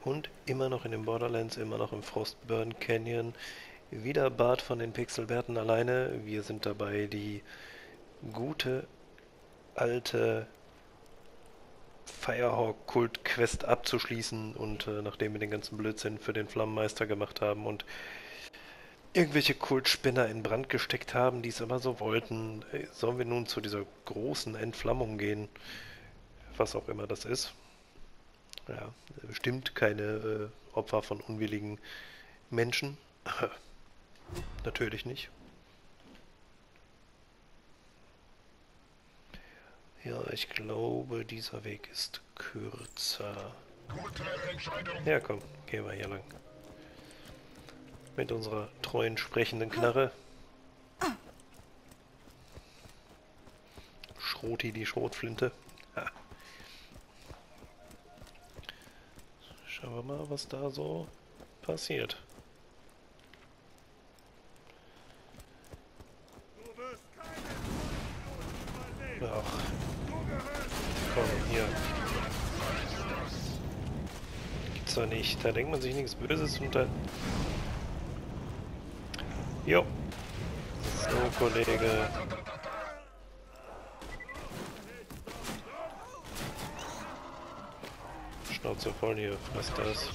Und immer noch in den Borderlands, immer noch im Frostburn Canyon. Wieder Bart von den Pixelberten alleine. Wir sind dabei, die gute alte Firehawk-Kult-Quest abzuschließen. Und nachdem wir den ganzen Blödsinn für den Flammenmeister gemacht haben und irgendwelche Kultspinner in Brand gesteckt haben, die es immer so wollten, sollen wir nun zu dieser großen Entflammung gehen, was auch immer das ist. Ja, bestimmt keine Opfer von unwilligen Menschen. Natürlich nicht. Ja, ich glaube, dieser Weg ist kürzer. Gute Entscheidung. Ja, komm, gehen wir hier lang. Mit unserer treuen sprechenden Knarre. Schroti die Schrotflinte. Ha. Schauen wir mal, was da so passiert. Ach, komm, hier. Gibt's doch nicht. Da denkt man sich nichts Böses und dann... Jo. So, Kollege. Schnauze voll hier, was das?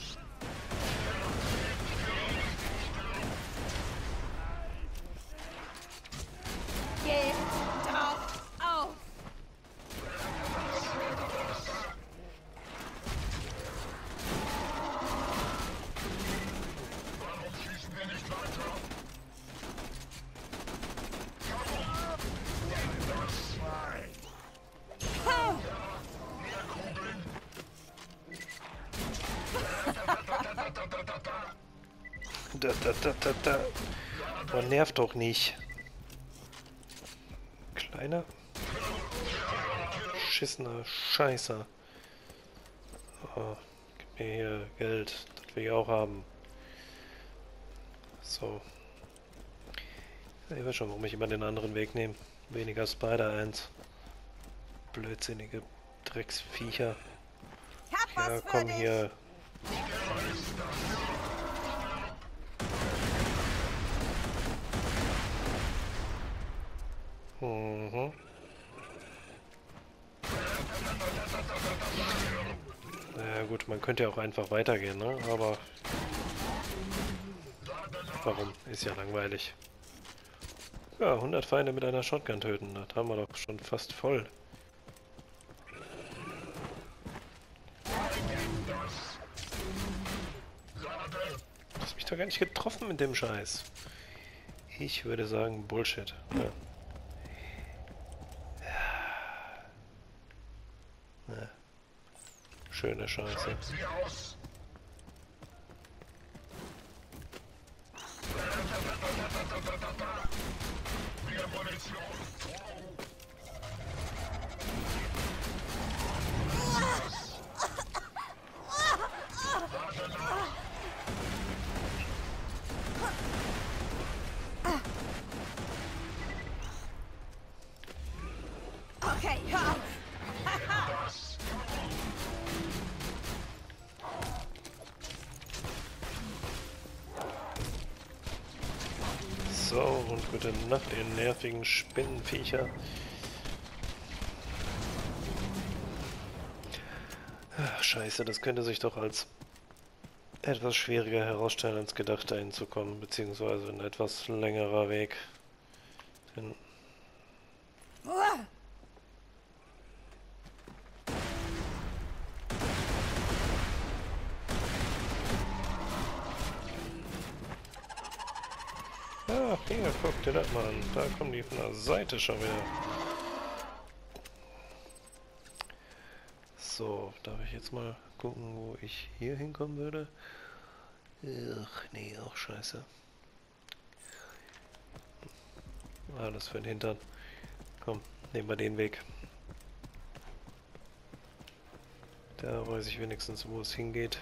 Geh drauf auf! Warum schießen wir nicht weiter? Mehr Kugeln. Da. Man nervt doch nicht. Kleiner. Schissener Scheißer. Oh, gib mir hier Geld. Das will ich auch haben. So. Ich weiß schon, warum ich immer den anderen Weg nehme. Weniger Spider 1. Blödsinnige Drecksviecher. Ich hab Ja, was für komm dich! hier. Mhm. Na gut, man könnte ja auch einfach weitergehen, ne? Aber warum? Ist ja langweilig. Ja, 100 Feinde mit einer Shotgun töten. Das haben wir doch schon fast voll. Du hast mich doch gar nicht getroffen mit dem Scheiß. Ich würde sagen Bullshit. Ja. Ja. Schöne Scheiße. Sie aus. Mehr Munition. Okay, hör auf! So, und gute Nacht, ihr nervigen Spinnenviecher. Ach, scheiße, das könnte sich doch als etwas schwieriger herausstellen, als gedacht, dahin zu kommen, beziehungsweise ein etwas längerer Weg. Denn ach, hier, guck dir das mal an. Da kommen die von der Seite schon wieder. So, darf ich jetzt mal gucken, wo ich hier hinkommen würde? Ach, nee, auch scheiße. Alles für den Hintern. Komm, nehmen wir den Weg. Da weiß ich wenigstens, wo es hingeht.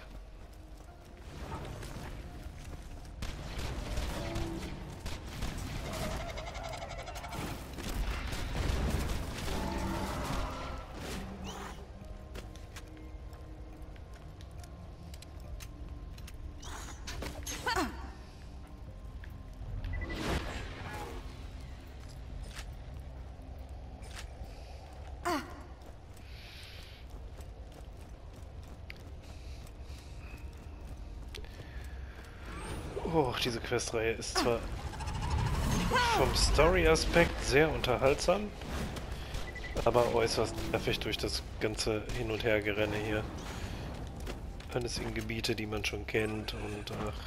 Oh, diese Questreihe ist zwar vom Story-Aspekt sehr unterhaltsam, aber äußerst nervig durch das ganze Hin- und Hergerenne hier. Alles in Gebiete, die man schon kennt und ach.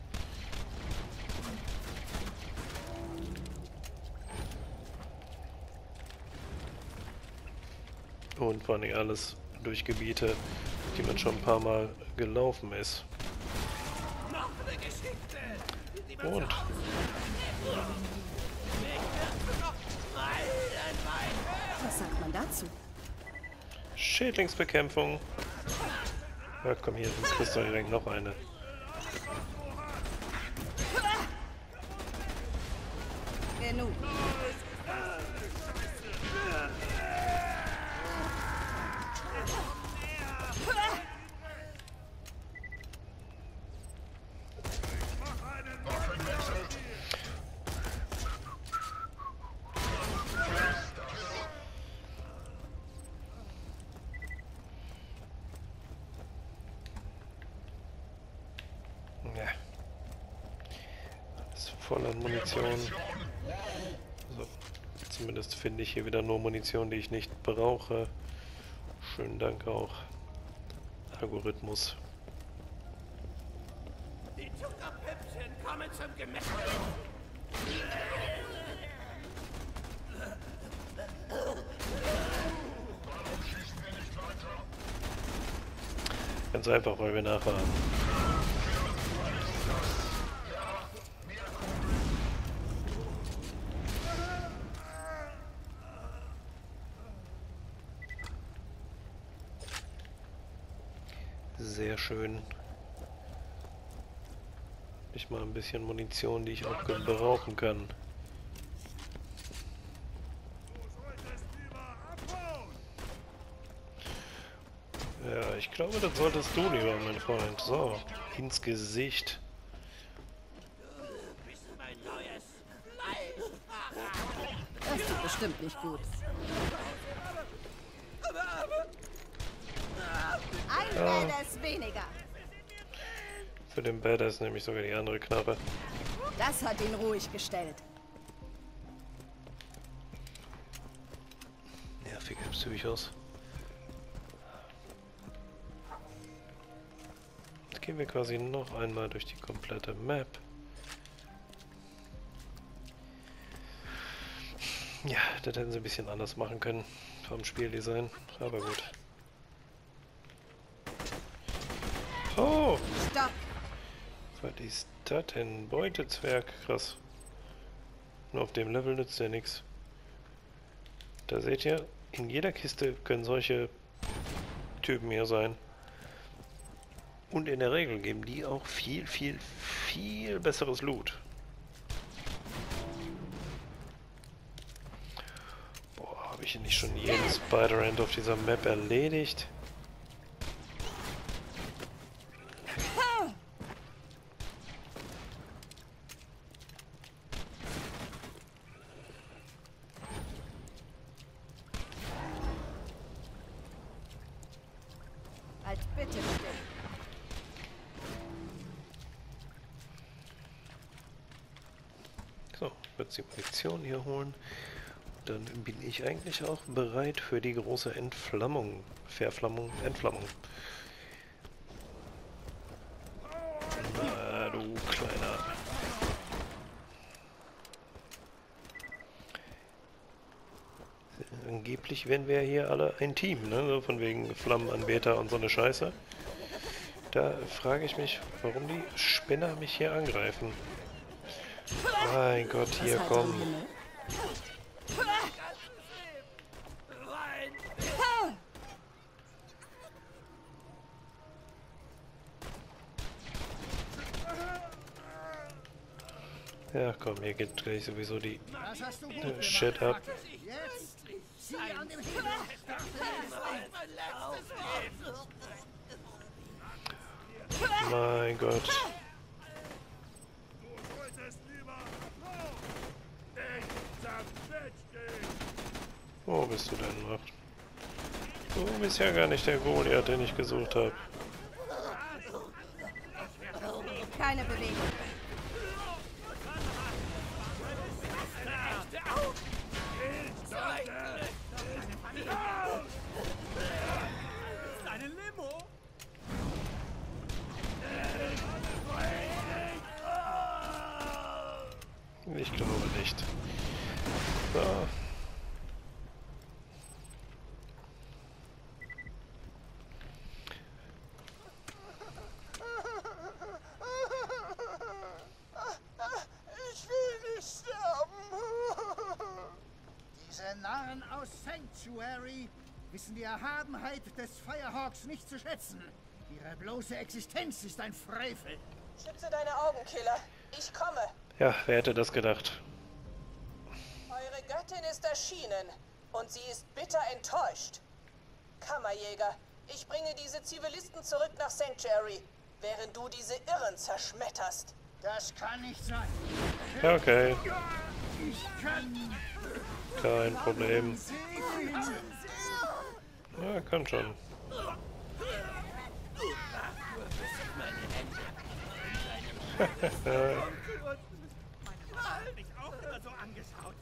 Und vor allem alles durch Gebiete, die man schon ein paar Mal gelaufen ist. Und Was sagt man dazu? Schädlingsbekämpfung. Ja, komm hier, sonst kriegst du direkt noch eine. Genug. Ja. Ist voller Munition. So. Zumindest finde ich hier wieder nur Munition, die ich nicht brauche. Schönen Dank auch. Algorithmus. Die Zuckerpüppchen kommen zum Gemächt. Ganz einfach, weil wir nachher sehr schön. Ich mal ein bisschen Munition, die ich auch gebrauchen kann. Ja, ich glaube, das solltest du lieber, mein Freund. So, ins Gesicht. Das tut bestimmt nicht gut. Ein Badass weniger. Für den Badass nehme ich sogar die andere Knarre. Das hat ihn ruhig gestellt. Nervige Psychos. Jetzt gehen wir quasi noch einmal durch die komplette Map. Ja, das hätten sie ein bisschen anders machen können vom Spieldesign, aber gut. Oh! Stopp. Was ist das denn? Beutezwerg, krass. Nur auf dem Level nützt der nichts. Da seht ihr, in jeder Kiste können solche Typen hier sein. Und in der Regel geben die auch viel, viel, viel besseres Loot. Boah, habe ich nicht schon jeden Spider-Hand auf dieser Map erledigt? Halt bitte still. So, wird die Munition hier holen. Dann bin ich eigentlich auch bereit für die große Entflammung. Verflammung, Entflammung. Na, du Kleiner. Angeblich wären wir hier alle ein Team, ne? So von wegen Flammenanbeter und so eine Scheiße. Da frage ich mich, warum die Spinner mich hier angreifen. Mein Gott, hier Was komm. halt am Himmel? Ja, komm, hier geht gleich sowieso die Shit ab. Mein Gott. Wo bist du denn noch? Du bist ja gar nicht der Goliath, den ich gesucht habe. Keine Bewegung. Deine Limo? Ich glaube nicht. So. Ich will nicht sterben. Diese Narren aus Sanctuary wissen die Erhabenheit des Firehawks nicht zu schätzen. Ihre bloße Existenz ist ein Frevel. Schlitze deine Augen, Killer. Ich komme. Ja, wer hätte das gedacht? Eure Göttin ist erschienen und sie ist bitter enttäuscht. Kammerjäger, ich bringe diese Zivilisten zurück nach Sanctuary, während du diese Irren zerschmetterst. Das kann nicht sein. Ja, okay, Ich kann kein Problem. sehen. Ja, kann schon. Hab mich auch immer so angeschaut.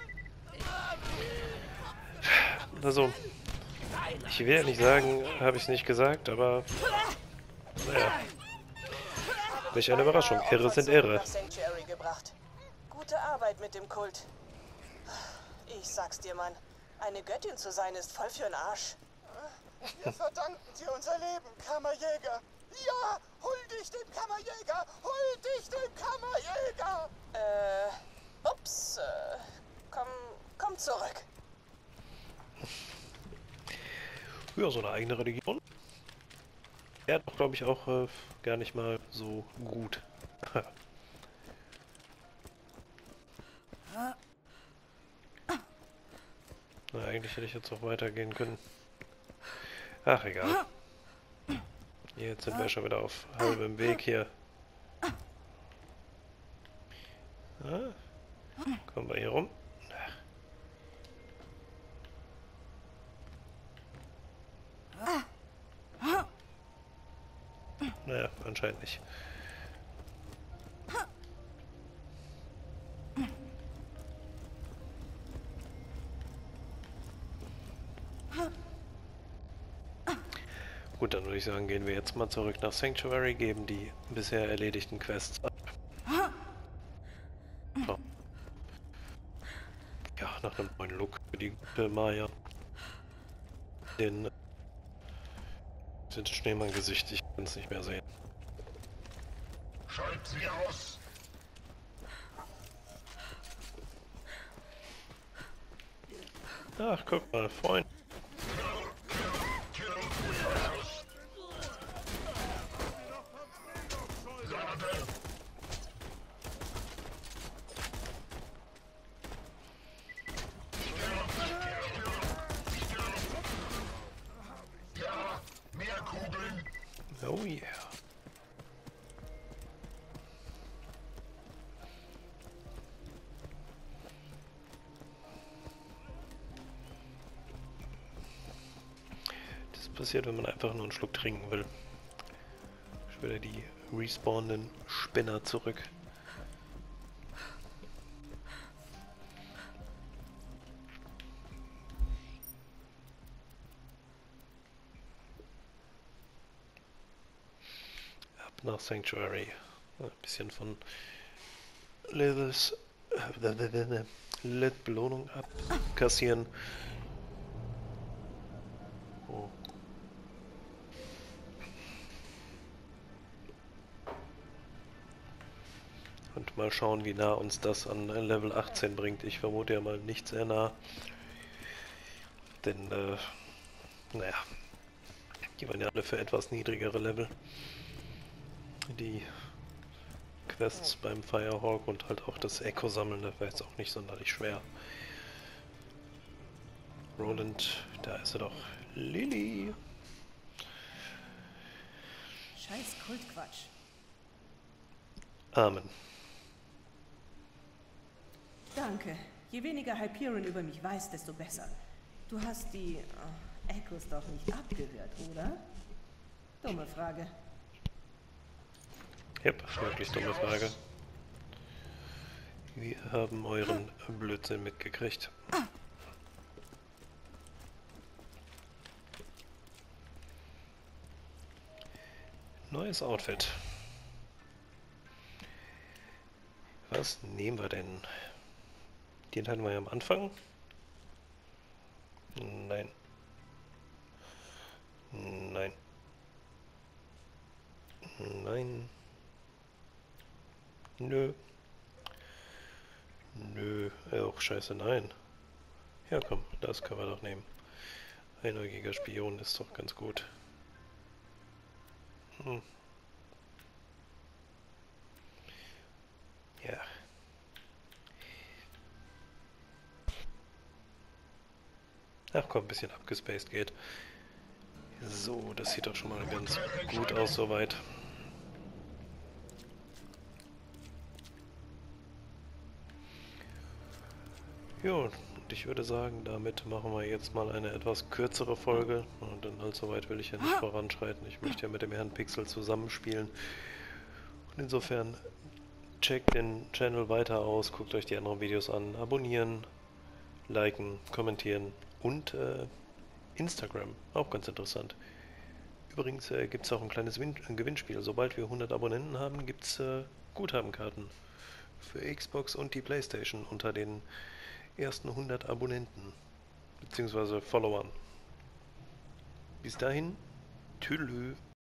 Also, ich will ja nicht sagen, habe ich es nicht gesagt, aber naja. Welch eine Überraschung. Irre sind Irre. Nach Sanctuary gebracht. Gute Arbeit mit dem Kult. Ich sag's dir, Mann. Eine Göttin zu sein ist voll für'n Arsch. Wir verdanken dir unser Leben, Kammerjäger. Ja, hol dich dem Kammerjäger! Hol dich dem Kammerjäger! Ups. Komm zurück. Ja, so eine eigene Religion. Er hat, glaube ich, auch gar nicht mal so gut. Na, eigentlich hätte ich jetzt auch weitergehen können. Ach, egal. Jetzt sind wir schon wieder auf halbem Weg hier. Kommen wir hier rum? Naja, anscheinend nicht. Gut, dann würde ich sagen, gehen wir jetzt mal zurück nach Sanctuary, geben die bisher erledigten Quests ab. Oh. Ja, nach einem neuen Look für die gute Maya. Den sind Schneemann-Gesicht, ich kann es nicht mehr sehen. Schalt sie aus. Ach, guck mal, Freund. Ja, mehr Kugeln. Oh yeah. Das passiert, wenn man einfach nur einen Schluck trinken will. Schon wieder die respawnenden Spinner zurück. Ab nach Sanctuary. Ein bisschen von Levels Belohnung abkassieren. Oh. Und mal schauen, wie nah uns das an Level 18 bringt. Ich vermute ja mal nicht sehr nah. Denn, naja, die waren ja alle für etwas niedrigere Level. Die Quests beim Firehawk und halt auch das Echo sammeln, das war jetzt auch nicht sonderlich schwer. Roland, da ist er doch. Lilly. Scheiß Kultquatsch. Amen. Danke. Je weniger Hyperion über mich weiß, desto besser. Du hast die Echos doch nicht abgehört, oder? Dumme Frage. Yep, wirklich dumme Frage. Wir haben euren Blödsinn mitgekriegt. Neues Outfit. Was nehmen wir denn? Den hatten wir ja am Anfang. Nein. Nein. Nein. Nö. Nö. Auch scheiße, nein. Ja komm, das können wir doch nehmen. Einäugiger Spion ist doch ganz gut. Ja. Ach komm, ein bisschen abgespaced geht. So, das sieht doch schon mal ganz gut aus soweit. Ja, und ich würde sagen, damit machen wir jetzt mal eine etwas kürzere Folge. Und dann halt soweit will ich ja nicht voranschreiten. Ich möchte ja mit dem Herrn Pixel zusammenspielen. Und insofern checkt den Channel weiter aus, guckt euch die anderen Videos an, abonnieren, liken, kommentieren und Instagram, auch ganz interessant. Übrigens gibt es auch ein kleines Gewinnspiel. Sobald wir 100 Abonnenten haben, gibt es Guthabenkarten für Xbox und die Playstation unter den ersten 100 Abonnenten bzw. Followern. Bis dahin, tschüss.